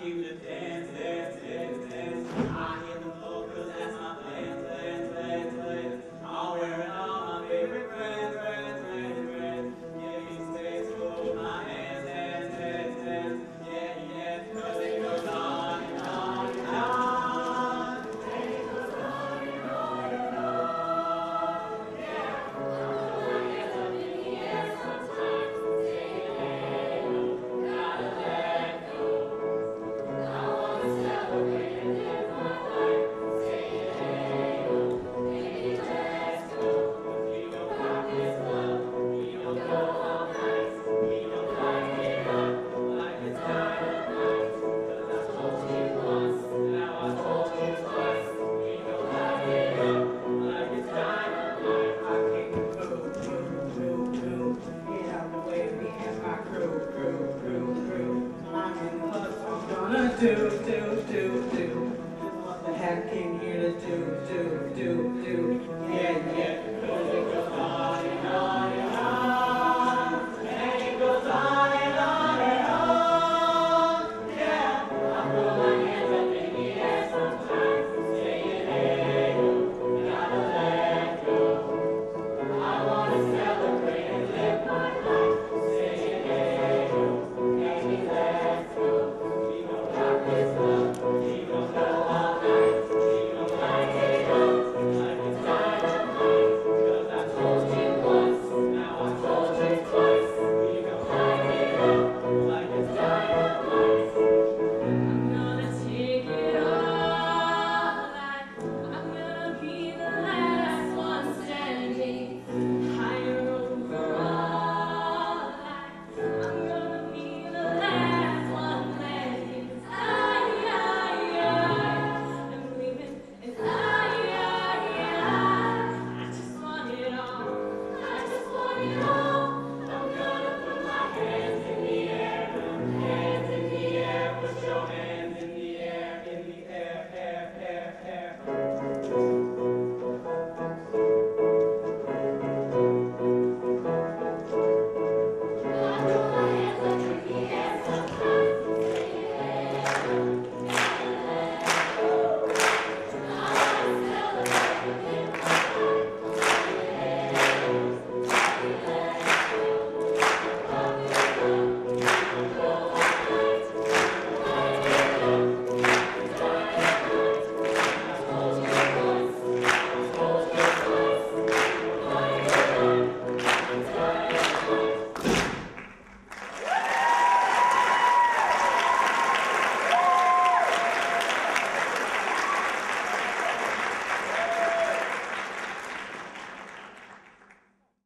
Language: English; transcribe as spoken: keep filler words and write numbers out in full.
keep the dance, dance, dance, dance. I hit the floor 'cause that's my plan, plan, plan, plan. I'm wearing all my favorite brands, brands, brands, brands. Give me space for my hands, hands, hands, hands. Yeah, yeah, 'cause it goes on and on and on. It goes on and on and on. Yeah. My hands up in the air sometimes. Say hey, gotta let go. I wanna celebrate and live my life. Say hey, baby, let's go. We don't got this love. We don't go all night. We don't light it up like it's dynamite. 'Cause I told you once, now I told you twice. We don't light it up like it's dynamite. I came to move, move, move, move. Get out the way, me and my crew, crew, crew, crew. I'm in the club, so I'm gonna do, do, do, do. What the heck came here to do, do, do, do. Yeah.